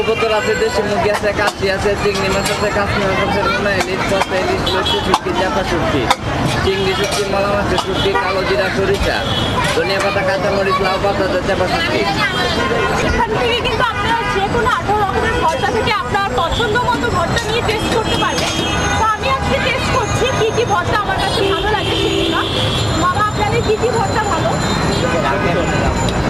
কবুতর আছে, দেশি মুরগি আছে, কাশি আছে, চিংড়ি মাছ আছে, কাশ্মীর মাছ আছে, রুনা ইলিশ, পচা ইলিশ, লইচি শুটকি, চাপা শুটকি, চিংড়ি শুটকি, মলা মাছের শুটকি, কালো জিরা, সরিষা, ধনিয়া পাতা, কাঁচামরিচ, লাউ পাতা, চাপা শুটকি। এখান থেকে কিন্তু আপনারা যে কোনো 18 রকমের ভর্তা থেকে আপনার পছন্দ মতো ভর্তা নিয়ে টেস্ট করতে পারবেন। তো আমি আজকে টেস্ট করছি কি কি ভর্তা আমার কাছে ভালো লাগে সেগুলো। বাবা আপনাদের কি কি ভর্তা ভালো? ঝালের কোনটা?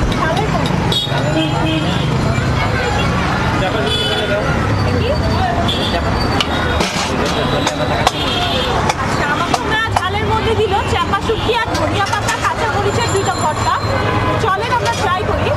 আচ্ছা, আমাকে ওনারা ঝালের মধ্যে দিল চাপা শুটকি আর ধনিয়া পাতা, কাঁচা মরিচের 2টা ভর্তা। চলেন আমরা ট্রাই করি।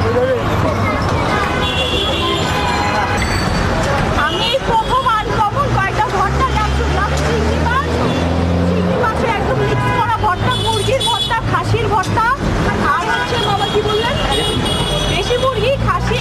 আমি প্রথম আনকমন কয়েকটা ভর্তার নাম শুনলাম। চিংড়ি মাছের একদম মিক্স করা ভর্তা, মুরগির ভর্তা, খাসির ভর্তা, আর হচ্ছে বাবা কি বললেন, দেশি মুরগি, খাসি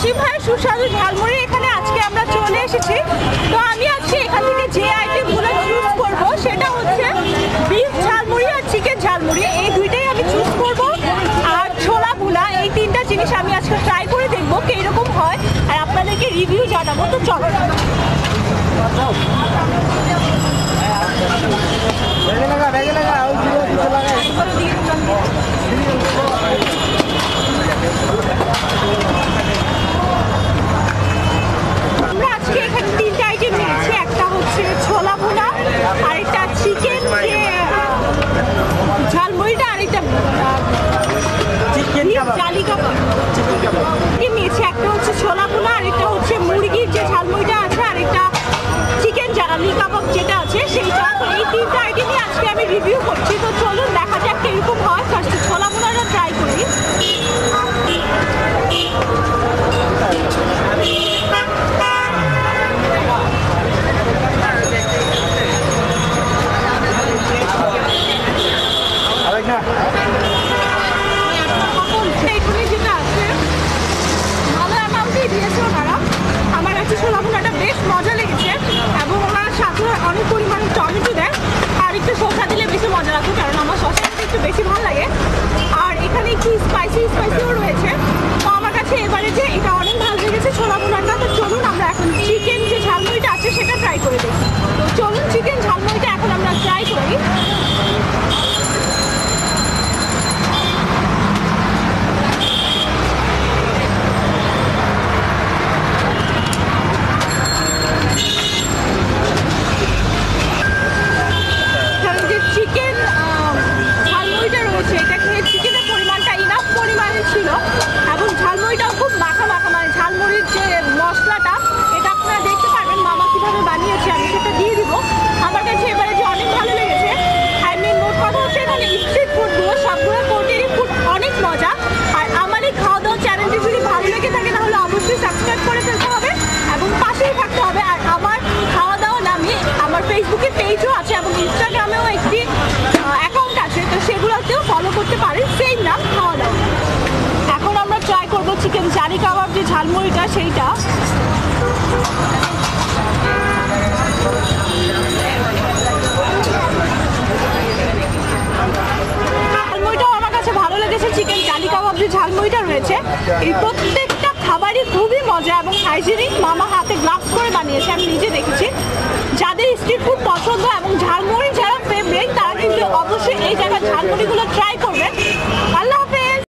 রহিম ভাইয়ের সুস্বাদু ঝালমুড়ি এখানে আজকে আমরা চলে এসেছি। তো আমি আজকে এখান থেকে যে আইটেমগুলো চুজ করবো সেটা হচ্ছে বিফ ঝালমুড়ি আর চিকেন ঝালমুড়ি, এই দুইটাই আমি চুজ করবো। আর ছোলা ভুনা, এই তিনটা জিনিস আমি আজকে ট্রাই করে দেখবো কিরকম হয় আর আপনাদেরকে রিভিউ জানাবো। তো চলো। আমরা আজকে এখানে তিনটা আইটেম নিয়েছি, একটা হচ্ছে ছোলা ভুনা, আরেকটা চিকেন ঝালমুড়িটা, আরেকটা জালি কাবাব নিয়েছি। একটা হচ্ছে ছোলা ভুনা, আরেকটা হচ্ছে মুরগির যে ঝালমুড়িটা আছে, আরেকটা চিকেন জালি কাবাব যেটা আছে সেইটা। তো এই তিনটা আইটেমই আজকে আমি রিভিউ করছি। তো চলুন দেখা যাক কিরকম হয়। ফার্স্টে ছোলা ভুনাটা ট্রাই করি। এখানে যেটা আছে ভালো অ্যামাউন্টেই দিয়েছে ওনারা। আমার কাছে ছোলা ভুনাটা বেশ মজা লেগেছে এবং ওনারা সাথে অনেক পরিমাণে টমেটো দেয়, আর একটু শসা দিলে বেশি মজা লাগবে কারণ আমার শসা একটু বেশি ভালো লাগে। আর এখানে একটু স্পাইসিও রয়েছে। তো আমার কাছে এবারে যে এটা অনেক ভালো লেগেছে ছোলা ভুনাটা। তো চলুন আমরা এখন চিকেন যে ঝালমুড়িটা আছে সেটা ট্রাই করে দেখি। তো চলুন চিকেন ঝালমুড়িটা এখন আমরা ট্রাই করি। চিকেন ঝালমুড়িটা রয়েছে, এটা খেয়ে চিকেনের পরিমাণটা ইনাফ পরিমাণে ছিল এবং ঝালমুড়িটাও খুব মাখা মাখা, মানে ঝালমুড়ির যে মশলাটা এটা আপনারা দেখতে পারবেন মামা কীভাবে বানিয়েছে, আমি সেটা দিয়ে দিব। আমার কাছে এবারে যে অনেক ভালো লেগেছে। আই মিন মোট কথা হচ্ছে এখানে স্ট্রিট ফুডগুলো সবগুলো কোর্টেরই ফুড অনেক মজা। আর আমার এই খাওয়া দাওয়া চ্যানেলটি যদি ভালো লেগে থাকে তাহলে অবশ্যই সাবস্ক্রাইব করে ফেলতে হবে এবং পাশেই থাকতে হবে। আর আমার খাওয়া দাওয়া নামে আমার ফেসবুকে পেজও আছে এবং ইনস্টাগ্রামেও একটি অ্যাকাউন্ট আছে, তো সেগুলোতেও ফলো করতে পারেন, সেম নাম খাওয়া দাওয়া। এখন আমরা ট্রাই করবো চিকেন জালি কাবাব যে ঝালমুড়িটা সেইটা। ঝালমুড়িটাও আমার কাছে ভালো লেগেছে। চিকেন জালি কাবাব যে ঝালমুড়িটা রয়েছে এই প্রত্যেকটা খাবারই খুবই মজা এবং হাইজিনিক। মামা হাতে গ্লাভস করে বানিয়েছে, আমি নিজে দেখেছি। যাদের স্ট্রিট ফুড পছন্দ এবং ঝালমুড়ি যারা ফেভারিট তারা কিন্তু অবশ্যই এই জায়গার ঝালমুড়িগুলো ট্রাই করবেন। আল্লাহ